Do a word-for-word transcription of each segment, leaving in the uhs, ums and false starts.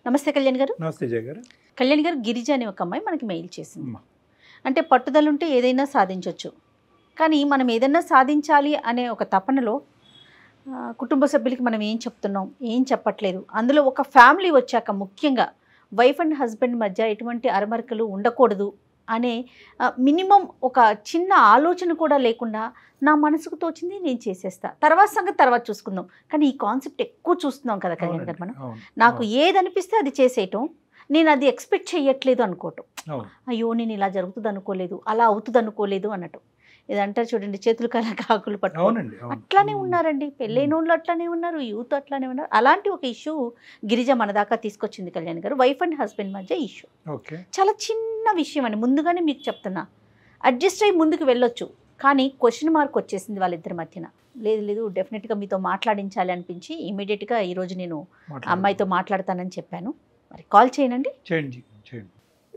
నమస్తే కళ్యాణ్ గారు. నమస్తే జయ గారు. కళ్యాణ్ గారు, గిరిజ అనే ఒక అమ్మాయి మనకి మెయిల్ చేసింది. అంటే పట్టుదల ఉంటే ఏదైనా సాధించవచ్చు, కానీ మనం ఏదైనా సాధించాలి అనే ఒక తపనలో కుటుంబ సభ్యులకి మనం ఏం చెప్తున్నాం, ఏం చెప్పట్లేదు. అందులో ఒక ఫ్యామిలీ వచ్చాక ముఖ్యంగా వైఫ్ అండ్ హస్బెండ్ మధ్య ఎటువంటి అరమరికలు ఉండకూడదు అనే మినిమం ఒక చిన్న ఆలోచన కూడా లేకుండా నా మనసుకు తోచింది నేను చేసేస్తా, తర్వాత సంగతి తర్వాత చూసుకుందాం. కానీ ఈ కాన్సెప్ట్ ఎక్కువ చూస్తున్నాం కదా కళ్యాణ్ గారు. మనం నాకు ఏది అనిపిస్తే అది చేసేయటం, నేను అది ఎక్స్పెక్ట్ చేయట్లేదు అనుకోవటం. అయ్యో నేను ఇలా జరుగుతుంది అనుకోలేదు, అలా అవుతుంది అనుకోలేదు అన్నట్టు. ఇదంటారు చూడండి, చేతులు కల కాకులు పట్టుకోండి, అట్లానే ఉన్నారండి. పెళ్ళైనోళ్ళు అట్లానే ఉన్నారు, యూత్ అట్లానే ఉన్నారు. అలాంటి ఒక ఇష్యూ గిరిజ మన దాకా తీసుకొచ్చింది కళ్యాణ్ గారు. వైఫ్ అండ్ హస్బెండ్ మధ్య ఇష్యూ చాలా చిన్న విషయం అండి. ముందుగానే మీకు చెప్తున్నా, అడ్జస్ట్ అయ్యి ముందుకు వెళ్ళొచ్చు, కానీ క్వశ్చన్ మార్క్ వచ్చేసింది వాళ్ళిద్దరి మధ్యన. లేదు లేదు డెఫినెట్గా మీతో మాట్లాడించాలి అనిపించి ఇమీడియట్గా ఈరోజు నేను అమ్మాయితో మాట్లాడతానని చెప్పాను. మరి కాల్ చేయనండి. చేయండి చేయండి.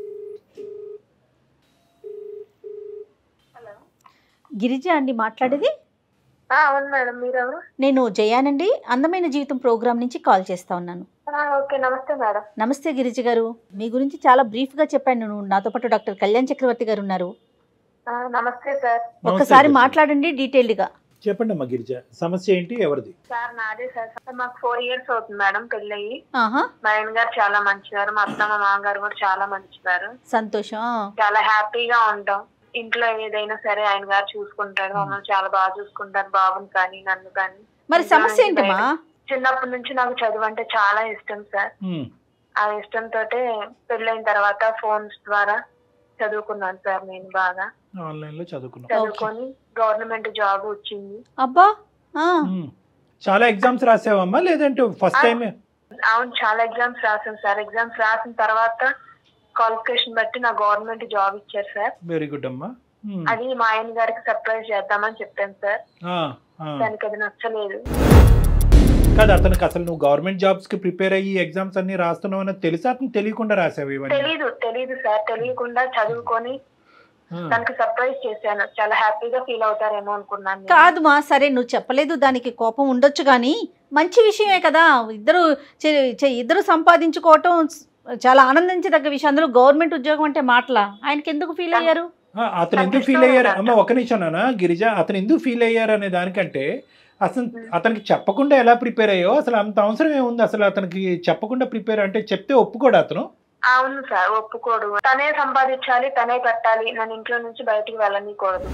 గిరిజ అండి మాట్లాడేది? అవును మేడం, మీరెవరు? నేను జయానండి, అందమైన జీవితం ప్రోగ్రామ్ నుంచి కాల్ చేస్తా ఉన్నాను. ఓకే, నమస్తే మేడం. నమస్తే గిరిజ గారు, మీ గురించి చాలా బ్రీఫ్గా చెప్పాను. నేను నాతో పాటు డాక్టర్ కళ్యాణ్ చక్రవర్తి గారు ఉన్నారు. నమస్తే సార్. ఒక్కసారి మాట్లాడండి డీటెయిల్డ్గా. చెప్పండి అమ్మా గిరిజ, సమస్య ఏంటి, ఎవరిది? సార్ నాదే సార్. మాకు ఫోర్ ఇయర్స్ అవుతుంది మేడం పెళ్ళయి. ఆహా, మా ఆయన గారు చాలా మంచివారు, మా అత్త మా మామగారు కూడా చాలా మంచివారు. సంతోషం. చాలా హ్యాపీగా ఉంటాం. ఇంట్లో ఏదైనా సరే ఆయన గారు చూసుకుంటారు, మమ్మల్ని చాలా బాగా చూసుకుంటారు, బాబుని కానీ నన్ను కానీ. మరి సమస్య ఏంటమ్మా? చిన్నప్పటి నుంచి నాకు చదువు అంటే చాలా ఇష్టం సార్. ఆ ఇష్టంతో పెళ్ళైన తర్వాత ఫోన్స్ ద్వారా చదువుకున్నాను సార్. నేను బాగా ఆన్లైన్ లో చదువుకున్నాను, చదువుకొని గవర్నమెంట్ జాబ్ వచ్చింది. అబ్బా, చాలా ఎగ్జామ్స్ రాసావమ్మా లేదంటే ఫస్ట్ టైం? అవును, చాలా ఎగ్జామ్స్ రాసాను సార్. ఎగ్జామ్స్ రాసిన తర్వాత క్వాలిఫికేషన్ బట్టి నా గవర్నమెంట్ జాబ్ ఇచ్చారు సార్. వెరీ గుడ్ అమ్మా. అది మా ఆయన గారికి సర్ప్రైజ్ చేద్దామని చెప్పాను సార్. దానికి అది నచ్చలేదు. కాదు, అతనికి అసలు నువ్వు గవర్నమెంట్ జాబ్స్ కి ప్రిపేర్ అయ్యి ఎగ్జామ్స్ అన్ని రాస్తున్నావు అని తెలుసా? అతను తెలియకుండా రాసావు ఇవన్నీ? తెలీదు తెలీదు సార్, తెలియకుండా చదువుకొని దానికి సర్ప్రైజ్ చేశాను. చాలా హ్యాపీగా ఫీల్ అవుతారేమో అనుకున్నాను. కాదు మా, సరే నువ్వు చెప్పలేదు, దానికి కోపం ఉండొచ్చు, కానీ మంచి విషయమే కదా. ఇద్దరు ఇద్దరు సంపాదించుకోవటం చాలా ఆనందించదగ్గ విషయం. అందులో గవర్నమెంట్ ఉద్యోగం అంటే మాటలా? ఆయనకి ఎందుకు ఫీల్ అయ్యారు? అతను ఎందుకు ఫీల్ అయ్యారు అమ్మ? ఒక నిమిషం నాన్న గిరిజ, అతను ఎందుకు ఫీల్ అయ్యారు అనే దానికంటే అసలు అతనికి చెప్పకుండా ఎలా ప్రిపేర్ అయ్యో, అసలు అంత అవసరం ఏముంది? అసలు అతనికి చెప్పకుండా ప్రిపేర్ అంటే చెప్తే ఒప్పుకోడు అతను? అవును సార్, ఒప్పుకోడు. తనే సంపాదించాలి, తనే పెట్టాలి, నన్ను ఇంట్లో నుంచి బయటికి వెళ్ళనీకూడదు.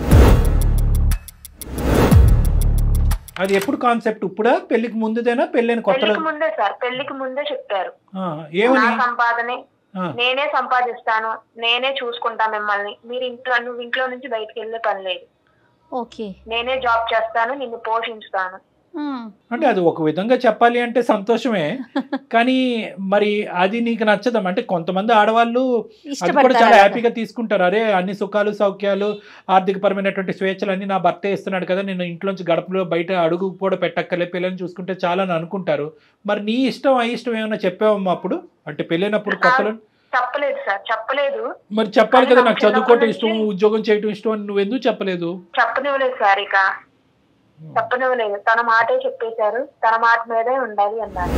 అది ఎప్పుడు కాన్సెప్ట్? ఇప్పుడా, పెళ్లికి ముందుదేనా? పెళ్ళైన కొత్తలో? ముందే సార్, పెళ్లికి ముందే చెప్పారు. ఏమని? సంపాదనే నేనే సంపాదిస్తాను, నేనే చూసుకుంటా మిమ్మల్ని, మీరు ఇంట్లో నువ్వు ఇంట్లో నుంచి బయటికి వెళ్ళే పని లేదు, ఓకే నేనే జాబ్ చేస్తాను, నిన్ను పోషిస్తాను. అంటే అది ఒక విధంగా చెప్పాలి అంటే సంతోషమే, కానీ మరి అది నీకు నచ్చదం అంటే కొంతమంది ఆడవాళ్ళు అది కూడా చాలా హ్యాపీగా తీసుకుంటారు. అరే అన్ని సుఖాలు సౌఖ్యాలు ఆర్థిక పరమైనటువంటి స్వేచ్ఛలు అన్ని నా భర్త ఇస్తున్నాడు కదా, నేను ఇంట్లోంచి గడపలో బయట అడుగు కూడా పెట్టక్కర్లే, పిల్లల్ని చూసుకుంటే చాలా అని అనుకుంటారు. మరి నీ ఇష్టం ఆ ఇష్టం ఏమన్నా చెప్పావమ్మా అప్పుడు? అంటే పెళ్ళైనప్పుడు కొత్తలో? చెప్పలేదు సార్, చెప్పలేదు. మరి చెప్పాలి కదా, నాకు చదువుకోవటం ఇష్టం, ఉద్యోగం చేయటం ఇష్టం అని నువ్వు ఎందుకు చెప్పలేదు? చెప్పనివ్వలేదు సార్, ఇక చెప్పనివ్వలేదు. తన మాటే చెప్పేశారు, తన మాట మీదే ఉండాలి అన్నారు.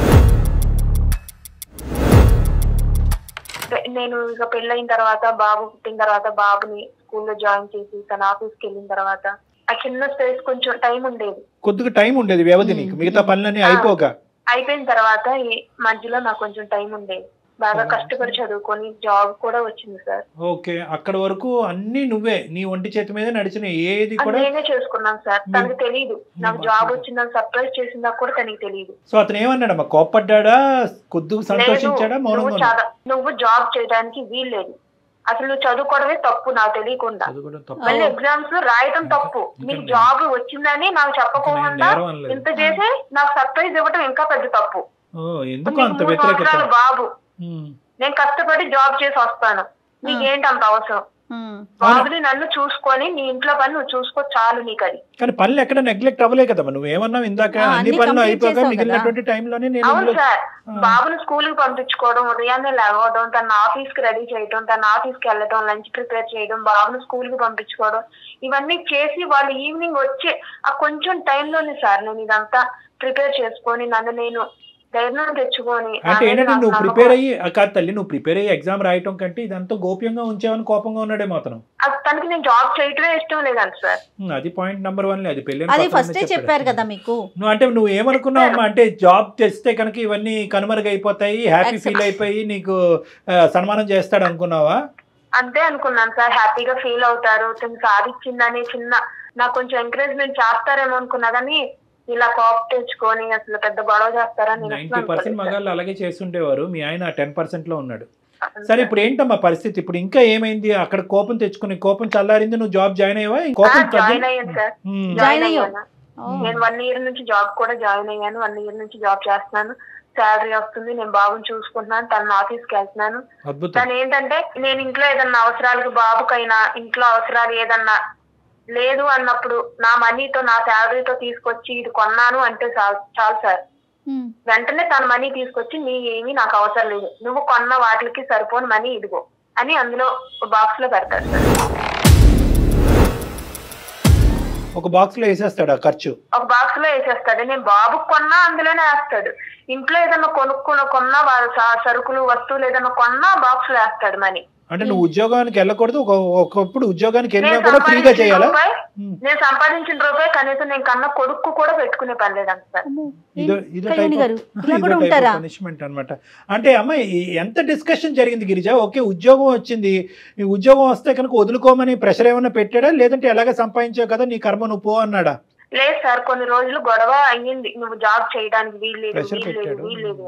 నేను ఇక పెళ్ళైన తర్వాత, బాబు పుట్టిన తర్వాత బాబుని స్కూల్లో జాయిన్ చేసి తన ఆఫీస్కి వెళ్ళిన తర్వాత ఆ చిన్న స్పేస్ కొంచెం టైం ఉండేది, కొద్దిగా టైం ఉండేది వ్యవధి నీకు, మిగతా పనులన్నీ అయిపోగా అయిపోయిన తర్వాత ఈ మధ్యలో నాకు కొంచెం టైం ఉండేది. బాగా కష్టపడి చదువుకొని జాబ్ కూడా వచ్చింది సార్. ఓకే, అక్కడ వరకు అన్ని నువ్వే నీ ఒంటి చేతి మీద నడిచిన ఏది కూడా నేనే చేసుకున్నాను సార్. తనకు తెలియదు నాకు జాబ్ వచ్చిందని సర్ప్రైజ్ చేసిందా కూడా తనకి తెలియదు. సో అతను ఏమన్నాడమ్మా, కోప్పడ్డా, కొద్దిగా సంతోషించాడా, మౌనంగా? నువ్వు జాబ్ చేయడానికి వీల్లేదు, అసలు నువ్వు చదువుకోవడమే తప్పు నాకు తెలియకుండా, మళ్ళీ ఎగ్జామ్స్ రాయటం తప్పు, నీకు జాబ్ వచ్చిందని నాకు చెప్పకుండా ఇంత చేసి నాకు సర్ప్రైజ్ ఇవ్వటం ఇంకా పెద్ద తప్పు. బాబు నేను కష్టపడి జాబ్ చేసి వస్తాను, నీకేంటి అంత అవసరం? బాబుని నన్ను చూసుకొని నీ ఇంట్లో పని నువ్వు చూసుకో చాలు, నీకు అది. కానీ పనులు ఎక్కడ నెగ్లెక్ట్ అవ్వలే కదా, నువ్వు ఏమన్నావు ఇందాక, అన్ని పనులు అయిపోగా మిగిలినటువంటి టైంలోనే నేను. అవును సార్, బాబుని స్కూల్ కి పంపించుకోవడం, ఉదయాన్నే లేవడం, తన ఆఫీస్ కి రెడీ చేయడం, తన ఆఫీస్ కి వెళ్ళడం, లంచ్ ప్రిపేర్ చేయడం, బాబుని స్కూల్ కి పంపించుకోవడం, ఇవన్నీ చేసి వాళ్ళు ఈవినింగ్ వచ్చే ఆ కొంచెం టైంలోనే సార్ నేను ఇదంతా ప్రిపేర్ చేసుకొని నన్ను నేను ధైర్యం తెచ్చుకొని అంటే ఏంటంటే నువ్వు ప్రిపేర్ అయ్యి కాదు తల్లి, నువ్వు ప్రిపేర్ అయ్యి ఎగ్జామ్ రాయటం కంటే ఇదంతా గోప్యంగా ఉంచావని కోపంగా ఉన్నాడేమో అతను. తనకి నేను జాబ్ చేయటమే ఇష్టం లేదండి సార్. అది పాయింట్ నెంబర్ వన్. అది పెళ్లి అది ఫస్టే చెప్పారు కదా మీకు. నువ్వు అంటే నువ్వు ఏమనుకున్నావు అమ్మా, అంటే జాబ్ చేస్తే కనుక ఇవన్నీ కనుమరుగైపోతాయి, హ్యాపీ ఫీల్ అయిపోయి నీకు సన్మానం చేస్తాడు అనుకున్నావా? అంతే అనుకున్నాను సార్. హ్యాపీగా ఫీల్ అవుతారు, తను సాధించిందని చిన్న నాకు కొంచెం ఎంకరేజ్మెంట్ చేస్తారేమో అనుకున్నా, కానీ ఇలా కాప్ తెచ్చుకొని అసలు పెద్ద గొడవ చేస్తారని. నైన్టీ పర్సెంట్ మగాళ్ళు అలాగే చేస్తుండేవారు, మీ ఆయన టెన్ పర్సెంట్ లో ఉన్నాడు. సరే ఇప్పుడు ఏంటమ్మా పరిస్థితి? ఇప్పుడు ఇంకా ఏమైంది? అక్కడ కోపం తెచ్చుకుని కోపం చల్లారింది, నువ్వు జాబ్ జాయిన్ అయ్యావా? జాయిన్ అయ్యాను సార్, జాయిన్ అయ్యాను. నేను వన్ ఇయర్ నుంచి జాబ్ కూడా జాయిన్ అయ్యాను, వన్ ఇయర్ నుంచి జాబ్ చేస్తున్నాను, శాలరీ వస్తుంది, నేను బాబుని చూసుకుంటున్నాను, తన ఆఫీస్కి వెళ్తున్నాను. తను ఏంటంటే నేను ఇంట్లో ఏదన్నా అవసరాలకు బాబుకైనా ఇంట్లో అవసరాలు ఏదన్నా లేదు అన్నప్పుడు నా మనీతో నా శాలరీతో తీసుకొచ్చి ఇది కొన్నాను అంటే చాలు చాలు సార్. వెంటనే తన మనీ తీసుకొచ్చి నీ ఏమీ నాకు అవసరం లేదు, నువ్వు కొన్న వాటికి సరిపోని మనీ ఇదిగో అని అందులో బాక్స్ లో పెడతాడు సార్. ఒక బాక్స్ లో వేసేస్తాడు ఖర్చు, ఒక బాక్స్ లో వేసేస్తాడు. నేను బాబుకు కొన్నా అందులోనే వేస్తాడు. ఇంట్లో ఏదన్నా కొనుక్కున్న కొన్నా సరుకులు వస్తువులు ఏదన్నా కొన్నా బాక్స్ లో వేస్తాడు మనీ. అంటే నువ్వు ఉద్యోగానికి వెళ్ళకూడదు, ఒకప్పుడు ఉద్యోగానికి వెళ్ళినా కూడా ఫ్రీగా చేయాలా? నేను సంపాదించిన రూపాయి కనీసం నేను కన్నా కొడుకు కూడా పెట్టుకునే పని లేదంట సార్. పనిష్మెంట్ అనమాట. అంటే అమ్మాయి ఎంత డిస్కషన్ జరిగింది గిరిజ? ఓకే ఉద్యోగం వచ్చింది, ఈ ఉద్యోగం వస్తే కనుక వదులుకోమని ప్రెషర్ ఏమైనా పెట్టాడా, లేదంటే ఎలాగ సంపాదించావు కదా నీ కర్మ నువ్వు పో అన్నాడా? లేదు సార్, కొన్ని రోజులు గొడవ అయ్యింది, నువ్వు జాబ్ చేయడానికి వీల్లేదు వీల్లేదు వీల్లేదు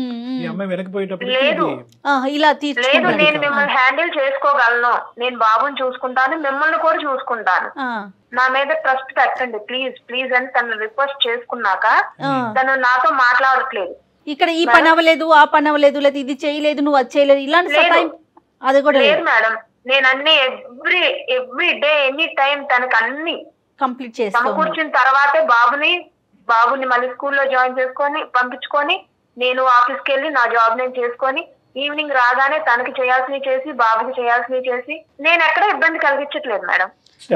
లేదు లేదు నేను మిమ్మల్ని హ్యాండిల్ చేసుకోగలను, నేను బాబుని చూసుకుంటాను, మిమ్మల్ని కూడా చూసుకుంటాను, నా మీద ట్రస్ట్ పెట్టండి ప్లీజ్ ప్లీజ్ అని తను రిక్వెస్ట్ చేసుకున్నాక తను నాతో మాట్లాడట్లేదు. ఇక్కడ ఈ పని అవ్వలేదు, ఆ పని అవ్వలేదు, లేదు ఇది చేయలేదు, నువ్వు అది చేయలేదు, ఇలాంటి అది కూడా లేదు మేడం. నేను అన్ని every every day any time తనకు అన్ని కంప్లీట్ చేసి సమకూర్చిన తర్వాతే బాబుని బాబుని మళ్ళీ స్కూల్లో జాయిన్ చేసుకొని పంపించుకొని నేను ఆఫీస్కి వెళ్ళి నా జాబ్ నేను చేసుకొని ఈవినింగ్ రాగానే తనకి చేయాల్సినవి చేసి బాబుకి చేయాల్సినవి చేసి నేను ఎక్కడ ఇబ్బంది కలిగించట్లేదు మేడం.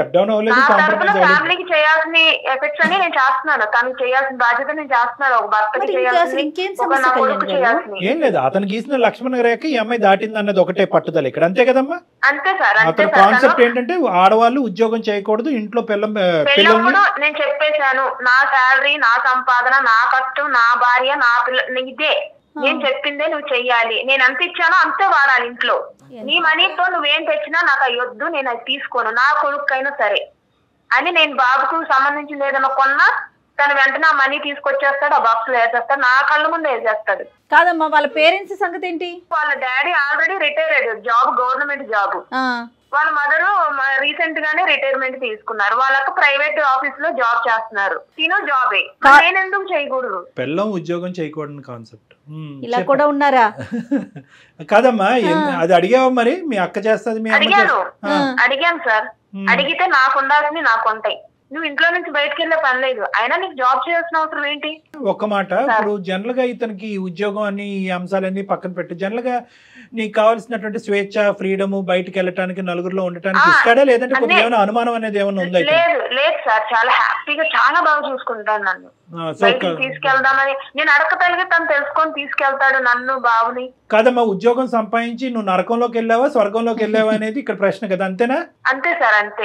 ఫ్యామిలీకి చేయాల్సిన ఎఫెక్ట్స్ అని నేను చేస్తున్నాను, తనకి చేయాల్సిన బాధ్యత నేను చేస్తున్నాను, ఒక భర్తకి చేయాల్సిన ఒక నా కొడుకు చేయాల్సిన. ఏం లేదు, అతను గీసిన లక్ష్మణ రేఖ ఈ అమ్మాయి దాటింది అన్నది ఒకటే పట్టుదల ఇక్కడ, అంతే కదమ్మా? అంతే సార్. అతని కాన్సెప్ట్ ఏంటంటే ఆడవాళ్ళు ఉద్యోగం చేయకూడదు, ఇంట్లో పిల్లలు. నేను చెప్పేశాను, నా శాలరీ నా సంపాదన నా కష్టం నా భార్య నా పిల్ల ఇదే, నేను చెప్పిందే నువ్వు చెయ్యాలి, నేను ఎంత ఇచ్చానో అంతే వాడాలి ఇంట్లో, నీ మనీతో నువ్వేం తెచ్చినా నాకు అయ్యొద్దు, నేను అది తీసుకోను, నా కొడుకైనా సరే అని. నేను బాబుకు సంబంధించింది ఏదైనా కొన్నా తను వెంటనే ఆ మనీ తీసుకొచ్చేస్తాడు, ఆ బాక్స్ లో వేసేస్తాడు, నా కళ్ళ ముందు వేసేస్తాడు. కాదమ్మా వాళ్ళ పేరెంట్స్ సంగతి ఏంటి? వాళ్ళ డాడీ ఆల్రెడీ రిటైర్ అయ్యాడు, జాబ్ గవర్నమెంట్ జాబ్. వాళ్ళ మదర్ రీసెంట్ గానే రిటైర్మెంట్ తీసుకున్నారు, వాళ్ళకి ప్రైవేట్ ఆఫీస్ లో జాబ్ చేస్తున్నారు, తిను జాబే, నేను ఎందుకు చేయకూడదు? పిల్లం ఉద్యోగం చేయకూడదు కాన్సెప్ట్ ఇలా కూడా ఉన్నారా? కాదమ్మా అది అడిగావా మరి? మీ అక్క చేస్తుంది? అడిగాను అడిగాను సార్. అడిగితే నాకు ఉండాల్సింది నాకు ఉంటాయి, నువ్వు ఇంట్లో నుంచి బయటకు వెళ్ళే పని లేదు, అయినా నీకు జాబ్ చేయాల్సిన అవసరం ఏంటి? ఒక్క మాట, ఇప్పుడు జనరల్ గా ఇతనికి ఉద్యోగం అని ఈ అంశాలన్నీ పక్కన పెట్టి జనరల్ గా నీకు కావాల్సినటువంటి స్వేచ్ఛ ఫ్రీడమ్ బయటకు వెళ్ళటానికి నలుగురిలో ఉండటానికి ఇస్తాడా, లేదంటే కొంచెం ఏమైనా అనుమానం అనేది ఏమైనా ఉందా? లేదు లేదు సార్, చాలా హ్యాపీగా చాలా బాగా చూసుకుంటాను నన్ను, తీసుకెళ్దామని నేను అడగగలిగే తను తెలుసుకొని తీసుకెళ్తాడు నన్ను బాబుని. కాదమ్మా ఉద్యోగం సంపాదించి నువ్వు నరకంలోకి వెళ్ళావా స్వర్గంలోకి వెళ్ళావా అనేది ఇక్కడ ప్రశ్న కదా, అంతేనా? అంతే సార్ అంతే.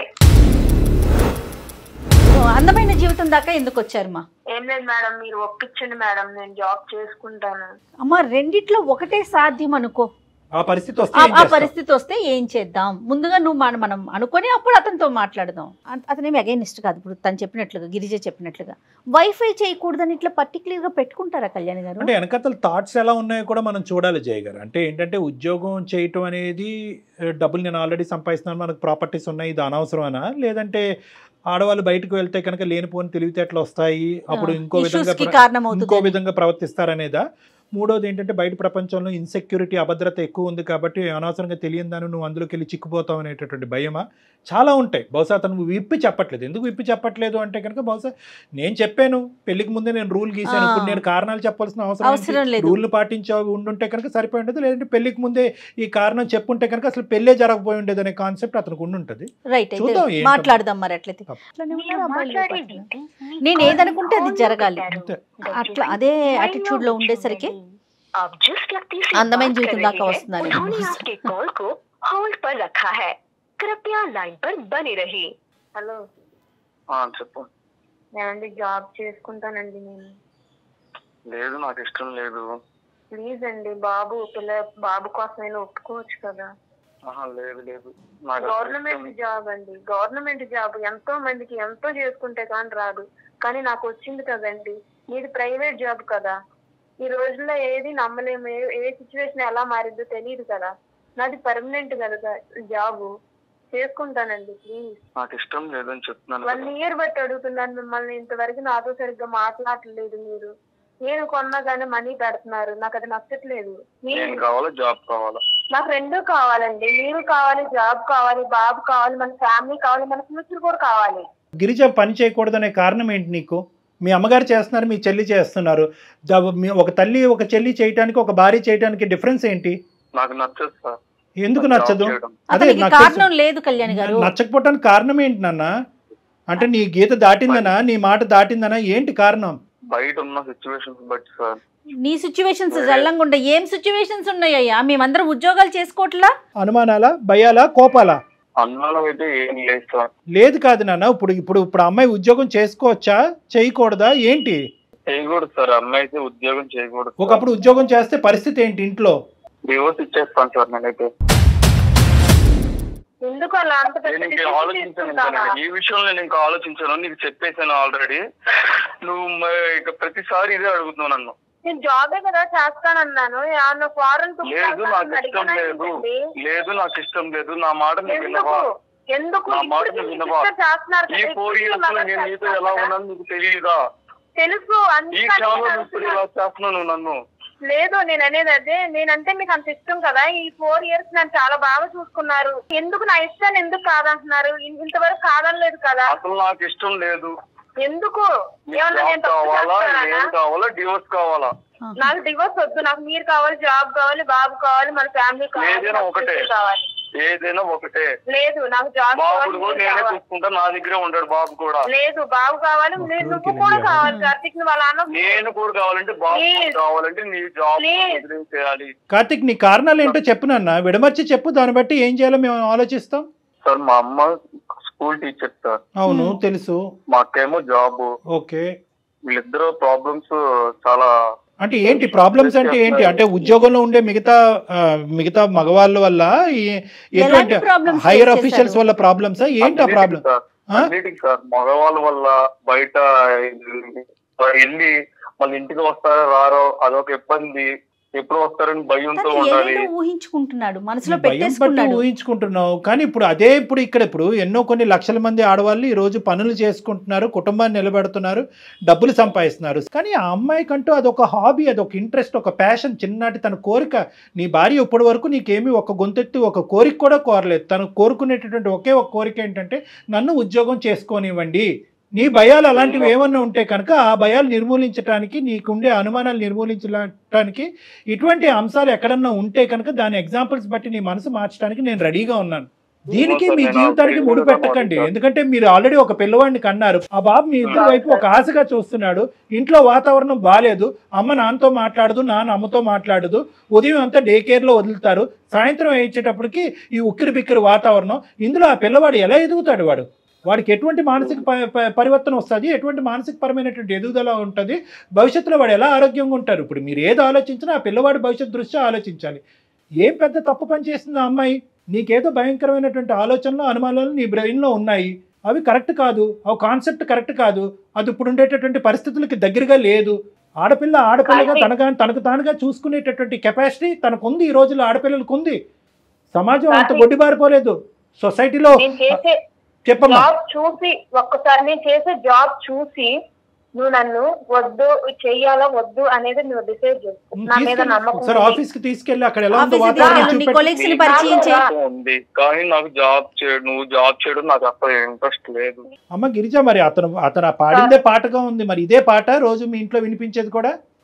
అందమైన జీవితం దాకా ఎందుకు వచ్చారమ్మా? ఏం లేదు మేడం, మీరు ఒప్పించండి మేడం, నేను జాబ్ చేసుకుంటాను. అమ్మా రెండిట్లో ఒకటే సాధ్యం అనుకో, ఆ పరిస్థితి వస్తే ఆ పరిస్థితి వస్తే ఏం చేద్దాం? ముందుగా నువ్వు మనం మనం అనుకొని అప్పుడు అతనితో మాట్లాడదాం. అతనేమి అగైనిస్ట్ కాదు, ఇప్పుడు తను చెప్పినట్లుగా గిరిజ చెప్పినట్లుగా వైఫై చేయకూడదని ఇట్లా పర్టికులర్ గా పెట్టుకుంటారా కళ్యాణి గారు? అంటే వెనకతల థాట్స్ ఎలా ఉన్నాయో కూడా మనం చూడాలి జయ గారు. అంటే ఏంటంటే ఉద్యోగం చేయటం అనేది డబ్బులు నేను ఆల్రెడీ సంపాదిస్తున్నాను, మనకు ప్రాపర్టీస్ ఉన్నాయి, ఇది అనవసరమేనా, లేదంటే ఆడవాళ్ళు బయటకు వెళ్తే కనుక లేనిపోని తెలివితేటలు వస్తాయి, అప్పుడు ఇంకో విధంగా ఇంకో విధంగా ప్రవర్తిస్తారనేదా? మూడోది ఏంటంటే బయట ప్రపంచంలో ఇన్సెక్యూరిటీ అభద్రత ఎక్కువ ఉంది కాబట్టి అనవసరంగా తెలియని దాన్ని నువ్వు అందులోకి వెళ్ళి చిక్కుపోతావు అనేటటువంటి భయమా చాలా ఉంటాయి. బహుశా అతను విప్పి చెప్పట్లేదు. ఎందుకు విప్పి చెప్పట్లేదు అంటే కనుక బహుశా నేను చెప్పాను పెళ్లికి ముందే నేను రూల్ గీసాను, ఇప్పుడు నేను కారణాలు చెప్పాల్సిన అవసరం లేదు, రూల్ పాటించావు ఉండుంటే కనుక సరిపోయి ఉండదు, లేదంటే పెళ్లికి ముందే ఈ కారణం చెప్పుంటే కనుక అసలు పెళ్లే జరగబోయి ఉండేది అనే కాన్సెప్ట్ అతనికి ఉండుంటది. మాట్లాడదాం మరి అట్లయితే. నేను ఏదనుకుంటే అది జరగాలి, అట్లా అదే యాటిట్యూడ్ లో ఉండేసరికి అందమైన జీవితం దాకా వస్తున్నారు. హలో చెప్పు. నేనండి జాబ్ చేసుకుంటానండి. నేను లేదు, నాకు ఇష్టం లేదు. ప్లీజ్ అండి, బాబు పిల్ల బాబు కోసమైనా ఒప్పుకోవచ్చు కదా. లేదు లేదు, గవర్నమెంట్ జాబ్ అండి, గవర్నమెంట్ జాబ్ ఎంతో మందికి ఎంతో చేసుకుంటే కానీ రాదు, కానీ నాకు వచ్చింది కదండి. మీది ప్రైవేట్ జాబ్ కదా. ఈ రోజుల్లో ఏది నమ్మలేము, ఏ సిచ్యువేషన్ ఎలా మారిందో తెలియదు కదా. నాది పర్మనెంట్ కదా జాబ్, చేసుకుంటానండి ప్లీజ్. నాకు ఇష్టం లేదని చెప్తున్నాను. వన్ ఇయర్ బట్టి అడుగుతున్నాను మిమ్మల్ని, ఇంతవరకు నాతో సరిగ్గా మాట్లాడలేదు మీరు. నేను కొన్నా కానీ మనీ పెడుతున్నారు, నాకు అది నచ్చట్లేదు. జాబ్ కావాలా? నాకు రెండూ కావాలండి, మీరు కావాలి, జాబ్ కావాలి, బాబు కావాలి, మన ఫ్యామిలీ కావాలి, మన ఫ్యూచర్ కూడా కావాలి. గిరిజ పని చేయకూడదనే కారణం ఏంటి నీకు? మీ అమ్మగారు చేస్తున్నారు, మీ చెల్లి చేస్తున్నారు. ఒక తల్లి ఒక చెల్లి చేయటానికి ఒక భార్య చేయటానికి డిఫరెన్స్ ఏంటి? నాకు నచ్చదు సార్. ఎందుకు నచ్చదు? అదే కారణం లేదు కళ్యాణ్ గారు. నచ్చకపోవటానికి కారణం ఏంటి నాన్న? అంటే నీ గీత దాటిందనా, నీ మాట దాటిందనా, ఏంటి కారణం? బయట ఉన్న సిచ్యువేషన్స్ బట్టి సార్. నీ సిచ్యువేషన్స్ జల్లంగా ఉండే ఏం సిచ్యువేషన్స్ ఉన్నాయ్యా? మేమందరం ఉద్యోగాలు చేసుకోవట్లా? అనుమానాలా, భయాలా, కోపాలా? అనుమానం అయితే ఏం లేదు సార్. లేదు కాదు నాన్న, ఇప్పుడు ఇప్పుడు ఇప్పుడు అమ్మాయి ఉద్యోగం చేసుకోవచ్చా, చేయకూడదా, ఏంటి? చేయకూడదు సార్, అమ్మాయి అయితే ఉద్యోగం చేయకూడదు. ఒకప్పుడు ఉద్యోగం చేస్తే పరిస్థితి ఏంటి ఇంట్లో? డివోర్స్ ఇచ్చేస్తాను సార్ నేనైతే. ఎందుకు అలా అంత ఆలోచించాను, ఈ విషయంలో నేను ఇంకా ఆలోచించాను, నీకు చెప్పేసాను ఆల్రెడీ. నువ్వు ఇక ప్రతిసారి ఇదే అడుగుతున్నావు నన్ను. నేను జాబే కదా చేస్తానన్నాను. లేదు నాకు ఇష్టం లేదు, లేదు నాకు ఇష్టం లేదు. నా మాట నువ్వు వినవా? ఎందుకు నా మాట నువ్వు వినవా? ఈ ఫోర్ ఇయర్స్ లో నేను నీతో ఎలా ఉన్నాను నీకు తెలియదా? తెలుసు. ఈ క్షణంలో నువ్వు ఇలా చేస్తున్నావు నువ్వు నన్ను. లేదు, నేను అనేది అదే, నేనంటే మీకు అంత ఇష్టం కదా. ఈ ఫోర్ ఇయర్స్ నన్ను చాలా బాగా చూసుకున్నారు, ఎందుకు నా ఇష్టాన్ని ఎందుకు కాదంటున్నారు? ఇంతవరకు కాదనలేదు కదా. అసలు నాకు ఇష్టం లేదు. ఎందుకు? కావాలా డివోర్స్ కావాలా? నాకు డివోర్స్ వద్దు, నాకు మీరు కావాలి, జాబ్ కావాలి, బాబు కావాలి, మన ఫ్యామిలీ ఏదైనా ఒకటే కావాలి. ఏదైనా ఒకటే. లేదు నాకు జాబ్ బాబు కూడా నేనే చూసుకుంటా, నా దగ్గరే ఉంటాడు బాబు కూడా. లేదు బాబు కావాలి, నువ్వు కూడా కావాలి కార్తీక్. వాళ్ళ అన్న నేను కూడా కావాలంటే బాబు కావాలంటే నీ జాబ్ చేయాలి. కార్తీక్ నీ కారణాలు ఏంటో చెప్పు నాన్న, విడమర్చి చెప్పు, దాన్ని బట్టి ఏం చేయాలో మేము ఆలోచిస్తాం. సార్ మా అమ్మ స్కూల్ టీచర్ సార్. అవును తెలుసు. మా అక్కేమో జాబ్. ఓకే. వీళ్ళిద్దరు ప్రాబ్లమ్స్ చాలా. అంటే ఏంటి ప్రాబ్లమ్స్ అంటే ఏంటి? అంటే ఉద్యోగంలో ఉండే మిగతా మిగతా మగవాళ్ళ వల్ల ఎటువంటి హైయర్ అఫీషియల్స్ వల్ల ప్రాబ్లమ్స్ ఏంటి? ఆ ప్రాబ్లం సార్ మగవాళ్ళ వల్ల బయట వెళ్ళి మళ్ళీ ఇంటికి వస్తారో రారో అదొక ఇబ్బంది. ఎప్పుడు వస్తారని భయంతో ఉండాలి. ఊహించుకుంటున్నాడు, మనసులో ఊహించుకుంటున్నావు. కానీ ఇప్పుడు అదే ఇప్పుడు ఇక్కడ ఇప్పుడు ఎన్నో కొన్ని లక్షల మంది ఆడవాళ్ళు ఈ రోజు పనులు చేసుకుంటున్నారు, కుటుంబాన్ని నిలబెడుతున్నారు, డబ్బులు సంపాదిస్తున్నారు. కానీ ఆ అమ్మాయికంటూ అదొక హాబీ, అదొక ఇంట్రెస్ట్, ఒక ప్యాషన్, చిన్ననాటి తన కోరిక. నీ భార్య ఇప్పటి వరకు నీకేమీ ఒక గొంతెత్తి ఒక కోరిక కూడా కోరలేదు. తను కోరుకునేటటువంటి ఒకే ఒక కోరిక ఏంటంటే నన్ను ఉద్యోగం చేసుకోనివ్వండి. నీ భయాలు అలాంటివి ఏమన్నా ఉంటే కనుక ఆ భయాలు నిర్మూలించడానికి, నీకుండే అనుమానాలు నిర్మూలించడానికి, ఇటువంటి అంశాలు ఎక్కడన్నా ఉంటే కనుక దాని ఎగ్జాంపుల్స్ బట్టి నీ మనసు మార్చడానికి నేను రెడీగా ఉన్నాను. దీనికి మీ జీవితానికి ముడి పెట్టకండి. ఎందుకంటే మీరు ఆల్రెడీ ఒక పిల్లవాడిని కన్నారు. ఆ బాబు మీ ఇద్దరు వైపు ఒక ఆశగా చూస్తున్నాడు. ఇంట్లో వాతావరణం బాగాలేదు, అమ్మ నాన్నతో మాట్లాడదు, నాన్న అమ్మతో మాట్లాడదు, ఉదయం అంతా డే కేర్లో వదులుతారు, సాయంత్రం వేయించేటప్పటికి ఈ ఉక్కిరి బిక్కిరి వాతావరణం. ఇందులో ఆ పిల్లవాడు ఎలా ఎదుగుతాడు? వాడు వాడికి ఎటువంటి మానసిక పరివర్తన వస్తుంది, ఎటువంటి మానసిక పరమైనటువంటి ఎదుగుదల ఉంటుంది, భవిష్యత్తులో వాడు ఎలా ఆరోగ్యంగా ఉంటారు? ఇప్పుడు మీరు ఏది ఆలోచించినా ఆ పిల్లవాడి భవిష్యత్తు దృష్ట్యా ఆలోచించాలి. ఏం పెద్ద తప్పు పని చేస్తుంది ఆ అమ్మాయి? నీకేదో భయంకరమైనటువంటి ఆలోచనలు, అనుమానాలు నీ బ్రెయిన్లో ఉన్నాయి, అవి కరెక్ట్ కాదు, అవి కాన్సెప్ట్ కరెక్ట్ కాదు, అది ఇప్పుడు ఉండేటటువంటి పరిస్థితులకి దగ్గరగా లేదు. ఆడపిల్ల ఆడపిల్లగా తనగా తనకు తానుగా చూసుకునేటటువంటి కెపాసిటీ తనకు ఉంది. ఈ రోజుల్లో ఆడపిల్లలకు ఉంది. సమాజం అంత గొడ్డిబారిపోలేదు. సొసైటీలో చెప్పమ్మా. జాబ్ చూసి ఒక్కసారి నేను చేసే జాబ్ చూసి నువ్వు నన్ను వద్దు చెయ్యాలా వద్దు అనేది నువ్వు డిసైడ్ చేసుకో. నా మీద నమ్మకం ఆఫీస్ కి తీసుకెళ్ళి అక్కడ ఎలా ఉంది కానీ నాకు జాబ్ చేయడం, నువ్వు జాబ్ చేయడం నాకు అసలు ఇంట్రెస్ట్ లేదు. అమ్మ గిరిజ, మరి అతను అతను పాడిందే పాటగా ఉంది, మరి ఇదే పాట రోజు మీ ఇంట్లో వినిపించేది కూడా?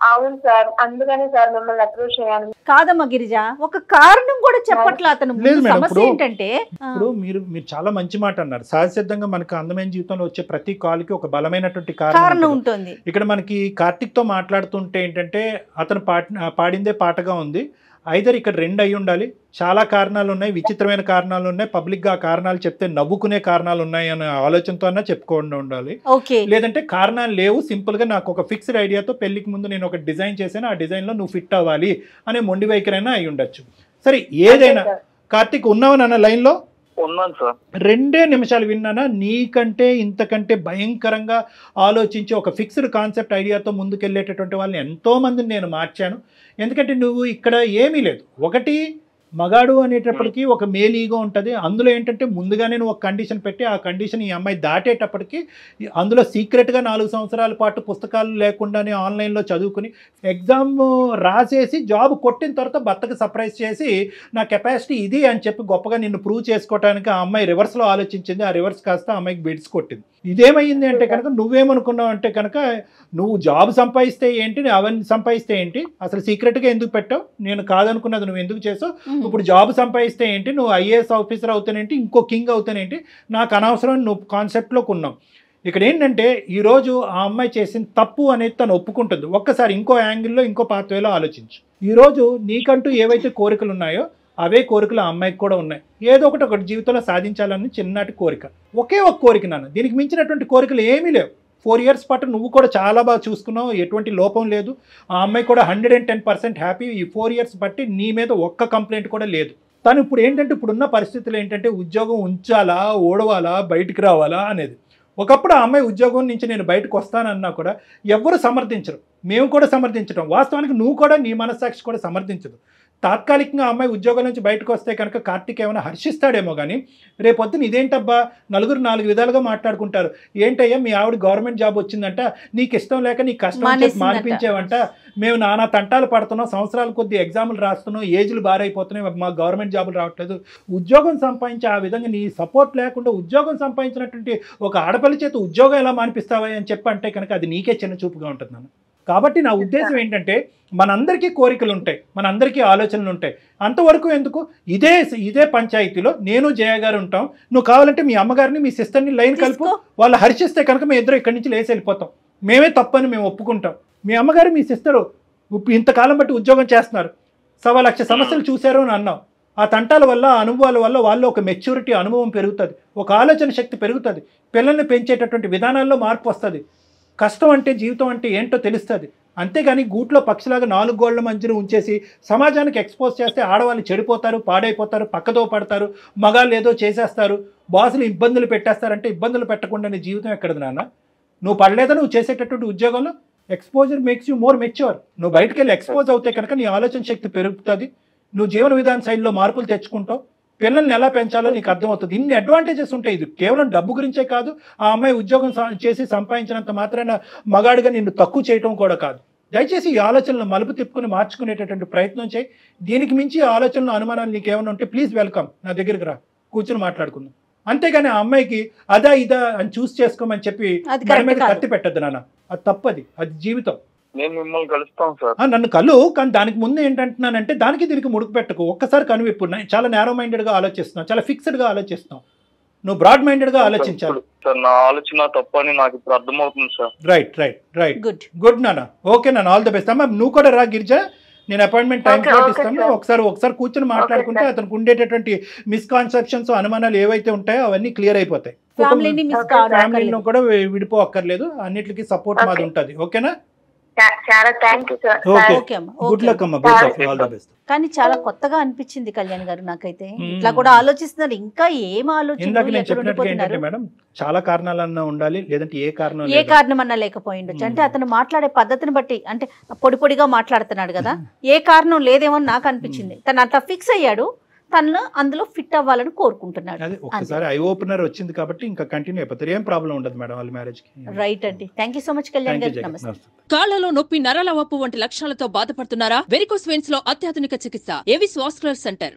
అవును సార్, అందుకని సార్ మిమ్మల్ని అప్రోచ్ చేయాలి. కాదమ్మా గిరిజ, ఒక కారణం కూడా చెప్పట్లా అతను. లేదు మేడం, సమస్య ఇప్పుడు- ఏంటంటే ఇప్పుడు మీరు మీరు చాలా మంచి మాట అన్నారు. సహజసిద్ధంగా మనకు అందమైన జీవితంలో వచ్చే ప్రతి కాల్కి ఒక బలమైనటువంటి కారణం కారణం ఉంటుంది. ఉంటుంది. ఇక్కడ మనకి కార్తిక్ తో మాట్లాడుతుంటే ఏంటంటే అతను పాట పాడిందే పాటగా ఉంది. ఐదర్ ఇక్కడ రెండు అయి ఉండాలి, చాలా కారణాలు ఉన్నాయి, విచిత్రమైన కారణాలు ఉన్నాయి, పబ్లిక్ గా ఆ కారణాలు చెప్తే నవ్వుకునే కారణాలు ఉన్నాయి అనే ఆలోచనతో అన్నా చెప్పుకోకుండా ఉండాలి. ఓకే, లేదంటే కారణాలు లేవు, సింపుల్ గా నాకు ఒక ఫిక్స్డ్ ఐడియాతో పెళ్లికి ముందు నేను ఒక డిజైన్ చేశాను, ఆ డిజైన్ లో నువ్వు ఫిట్ అవ్వాలి అనే మొండి వైఖరైనా అయి ఉండొచ్చు. సరే ఏదైనా, కార్తిక్ ఉన్నావు నాన్న లైన్ లో? ఉన్నాను సార్. రెండే నిమిషాలు విన్నానా? నీకంటే ఇంతకంటే భయంకరంగా ఆలోచించి ఒక ఫిక్స్డ్ కాన్సెప్ట్ ఐడియాతో ముందుకెళ్ళేటటువంటి వాళ్ళని ఎంతో మందిని నేను మార్చాను. ఎందుకంటే నువ్వు ఇక్కడ ఏమీ లేదు. ఒకటి మగాడు అనేటప్పటికీ ఒక మేల్ ఈగో ఉంటుంది. అందులో ఏంటంటే ముందుగానే నువ్వు ఒక కండిషన్ పెట్టి ఆ కండిషన్ ఈ అమ్మాయి దాటేటప్పటికి అందులో సీక్రెట్గా నాలుగు సంవత్సరాల పాటు పుస్తకాలు లేకుండానే ఆన్లైన్లో చదువుకుని ఎగ్జామ్ రాసేసి జాబ్ కొట్టిన తర్వాత భర్తకు సర్ప్రైజ్ చేసి నా కెపాసిటీ ఇది అని చెప్పి గొప్పగా నిన్ను ప్రూవ్ చేసుకోవడానికి ఆ అమ్మాయి రివర్స్లో ఆలోచించింది. ఆ రివర్స్ కాస్త ఆ అమ్మాయికి బిడ్స్ కొట్టింది. ఇదేమైంది అంటే కనుక నువ్వేమనుకున్నావు అంటే కనుక నువ్వు జాబ్ సంపాదిస్తే ఏంటి, అవన్నీ సంపాదిస్తే ఏంటి, అసలు సీక్రెట్గా ఎందుకు పెట్టావు, నేను కాదనుకున్నది నువ్వు ఎందుకు చేసావు, ఇప్పుడు జాబ్ సంపాదిస్తే ఏంటి, నువ్వు ఐఏఎస్ ఆఫీసర్ అవుతానేంటి, ఇంకో కింగ్ అవుతానేంటి, నాకు అనవసరం నువ్వు కాన్సెప్ట్లోకి ఉన్నావు. ఇక్కడ ఏంటంటే ఈరోజు ఆ అమ్మాయి చేసిన తప్పు అనేది తను ఒప్పుకుంటుంది. ఒక్కసారి ఇంకో యాంగిల్లో ఇంకో పాత్వేలో ఆలోచించు. ఈరోజు నీకంటూ ఏవైతే కోరికలు ఉన్నాయో అవే కోరికలు ఆ అమ్మాయికి కూడా ఉన్నాయి. ఏదో ఒకటి ఒకటి జీవితంలో సాధించాలని చిన్నటి కోరిక, ఒకే ఒక కోరిక నాన్న. దీనికి మించినటువంటి కోరికలు ఏమీ లేవు. ఫోర్ ఇయర్స్ పాటు నువ్వు కూడా చాలా బాగా చూసుకున్నావు, ఎటువంటి లోపం లేదు. ఆ అమ్మాయి కూడా hundred and ten percent happy. ఈ ఫోర్ ఇయర్స్ బట్టి నీ మీద ఒక్క కంప్లైంట్ కూడా లేదు. తను ఇప్పుడు ఏంటంటే ఇప్పుడున్న పరిస్థితులు ఏంటంటే ఉద్యోగం ఉంచాలా, ఓడవాలా, బయటికి రావాలా అనేది. ఒకప్పుడు ఆ అమ్మాయి ఉద్యోగం నుంచి నేను బయటకు వస్తానన్నా కూడా ఎవ్వరు సమర్థించరు, మేము కూడా సమర్థించడం. వాస్తవానికి నువ్వు కూడా నీ మనస్సాక్షి కూడా సమర్థించదు. తాత్కాలికంగా అమ్మాయి ఉద్యోగం నుంచి బయటకు వస్తే కనుక కార్తిక్ ఏమైనా హర్షిస్తాడేమో కానీ రేపొద్దున ఇదేంటబ్బా నలుగురు నాలుగు విధాలుగా మాట్లాడుకుంటారు. ఏంటయ్యా మీ ఆవిడ గవర్నమెంట్ జాబ్ వచ్చిందంట, నీకు ఇష్టం లేక నీ కష్టం చేసి మానిపించేవంట, మేము నానా తంటాలు పడుతున్నాం, సంవత్సరాల కొద్ది ఎగ్జాములు రాస్తున్నాం, ఏజ్లు బారైపోతున్నాయి, మాకు గవర్నమెంట్ జాబులు రావట్లేదు. ఉద్యోగం సంపాదించి ఆ విధంగా నీ సపోర్ట్ లేకుండా ఉద్యోగం సంపాదించినటువంటి ఒక ఆడపల్లి చేత ఉద్యోగం ఎలా మానిపిస్తావా అని చెప్పి అంటే కనుక అది నీకే చిన్న చూపుగా ఉంటుంది నాన్న. కాబట్టి నా ఉద్దేశం ఏంటంటే మనందరికీ కోరికలు ఉంటాయి, మనందరికీ ఆలోచనలు ఉంటాయి. అంతవరకు ఎందుకు ఇదే ఇదే పంచాయతీలో నేను జయ గారు ఉంటాం. నువ్వు కావాలంటే మీ అమ్మగారిని మీ సిస్టర్ని లైన్ కలుపు, వాళ్ళు హర్షిస్తే కనుక మేము ఇద్దరు ఇక్కడి నుంచి లేచి వెళ్ళిపోతాం. మేమే తప్పని మేము ఒప్పుకుంటాం. మీ అమ్మగారు మీ సిస్టరు ఇంతకాలం బట్టి ఉద్యోగం చేస్తున్నారు, సవా లక్ష సమస్యలు చూశారు అని అన్నాం. ఆ తంటాల వల్ల అనుభవాల వల్ల వాళ్ళు ఒక మెచ్యూరిటీ అనుభవం పెరుగుతుంది, ఒక ఆలోచన శక్తి పెరుగుతుంది, పిల్లల్ని పెంచేటటువంటి విధానాల్లో మార్పు వస్తుంది, కష్టం అంటే జీవితం అంటే ఏంటో తెలుస్తుంది. అంతేగాని గూట్లో పక్షిలాగా నాలుగు గోళ్ల మధ్యన ఉంచేసి సమాజానికి ఎక్స్పోజ్ చేస్తే ఆడవాళ్ళు చెడిపోతారు, పాడైపోతారు, పక్కదో పడతారు, మగాళ్ళు ఏదో చేసేస్తారు, బాసులు ఇబ్బందులు పెట్టేస్తారంటే ఇబ్బందులు పెట్టకుండా నీ జీవితం ఎక్కడది నాన్న? నువ్వు పడలేదా నువ్వు చేసేటటువంటి ఉద్యోగంలో? Exposure makes you more mature. నువ్వు బయటకు వెళ్ళి ఎక్స్పోజ్ అవుతే కనుక నీ ఆలోచన శక్తి పెరుగుతుంది, నువ్వు జీవన విధాన శైలిలో మార్పులు తెచ్చుకుంటావు, పిల్లల్ని ఎలా పెంచాలో నీకు అర్థమవుతుంది. ఇన్ని అడ్వాంటేజెస్ ఉంటాయి. ఇది కేవలం డబ్బు గురించే కాదు, ఆ అమ్మాయి ఉద్యోగం చేసి సంపాదించినంత మాత్రాన మగాడిగా నిన్ను తక్కువ చేయటం కూడా కాదు. దయచేసి ఈ ఆలోచనలు మలుపు తిప్పుకుని మార్చుకునేటటువంటి ప్రయత్నం చేయి. దీనికి మించి ఆలోచనలు అనుమానాలు నీకు ఏమైనా ఉంటే ప్లీజ్ వెల్కమ్, నా దగ్గరికి రా, కూర్చొని మాట్లాడుకుందాం. అంతేగాని ఆ అమ్మాయికి అదా ఇదా అని చూస్ చేసుకోమని చెప్పి దాని మీద కత్తి పెట్టద్దు నాన్న, అది తప్పది, అది జీవితం. నేను మిమ్మల్ని కలుస్తాను సార్. నన్ను కలు, కానీ దానికి ముందు ఏంటంటున్నానంటే దానికి దీనికి ముడుకు పెట్టకు. ఒక్కసారి కనువిప్పు. చాలా నేరో మైండెడ్గా ఆలోచిస్తున్నావు, చాలా ఫిక్స్డ్గా ఆలోచిస్తున్నావు. నువ్వు బ్రాడ్ మైండెడ్గా ఆలోచించాలి. సార్ నా ఆలోచన తప్పు అని నాకు ఇప్పుడు అర్థమవుతుంది sir. Right right right good good నాన్న. ఓకే నాన్న, ఆల్ ద బెస్ట్ అమ్మా. నువ్వు కూడా రా గిరిజ, నేను అపాయింట్మెంట్ టైం స్లాట్ ఇస్తాను. ఒకసారి ఒకసారి కూర్చొని మాట్లాడుకుంటే అతనికి ఉండేటటువంటి మిస్కాన్సెప్షన్స్ అనుమానాలు ఏవైతే ఉంటాయో అవన్నీ క్లియర్ అయిపోతాయి. ఫ్యామిలీలో కూడా విడిపో అక్కర్లేదు, అన్నిటికీ సపోర్ట్ మాది ఉంటుంది. ఓకేనా? గుడ్ లక్ అమ్మా, ఆల్ ద బెస్ట్. కానీ చాలా కొత్తగా అనిపించింది కళ్యాణ్ గారు నాకైతే. ఇట్లా కూడా ఆలోచిస్తున్నారు, ఇంకా ఏం ఇందాక నేను చెప్పినట్టుగా ఏంటంటే మేడం చాలా కారణాలన్నా ఉండాలి, లేదంటే ఏ కారణం ఏ కారణం అన్నా లేకపోయి ఉండొచ్చు. అంటే అతను మాట్లాడే పద్ధతిని బట్టి, అంటే పొడి పొడిగా మాట్లాడుతున్నాడు కదా, ఏ కారణం లేదేమో నాకు అనిపించింది. తను అట్లా ఫిక్స్ అయ్యాడు, తను అందులో ఫిట్ అవ్వాలని కోరుకుంటున్నాడు. అదే ఒక్కసారి ఐ ఓపెనర్ వచ్చింది కాబట్టి ఇంకా కంటిన్యూ అయిపోతారు, ఏం ప్రాబ్లం ఉండదు మేడం వాళ్ళ మ్యారేజ్ కి. రైట్ అండి, thank you so much Kalyan గారు. నమస్తే. కాళ్లలో నొప్పి, నరాల వాపు వంటి లక్షణాలతో బాధపడుతున్నారా? వెరికోస్ వెయిన్స్ లో అత్యాధునిక చికిత్స ఏవిస్ వాస్కులర్ సెంటర్.